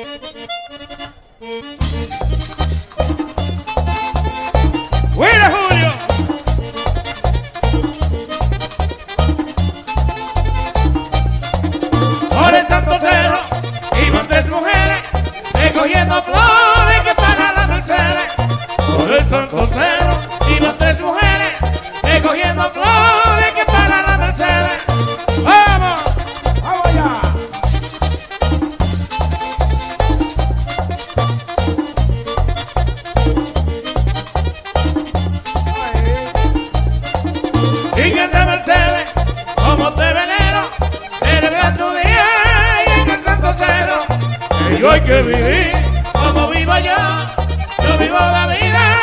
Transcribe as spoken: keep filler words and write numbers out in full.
¡Buena, Julio! Por el Santo Cerro iban tres mujeres recogiendo flores que para la Mercedes. Por el Santo Cerro iban tres mujeres recogiendo flores que para la Mercedes. ¡Vamos! ¡Vamos allá! Y que de Mercedes, como de veneno, celebra tu día y en el Santo Cerro. Que yo hay que vivir como vivo yo, yo vivo la vida.